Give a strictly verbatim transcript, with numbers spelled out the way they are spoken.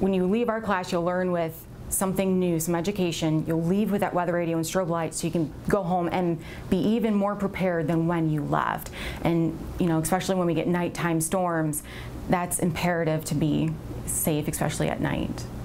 when you leave our class, you'll learn with something new, some education. You'll leave with that weather radio and strobe light so you can go home and be even more prepared than when you left. And you know, especially when we get nighttime storms, that's imperative to be safe, especially at night.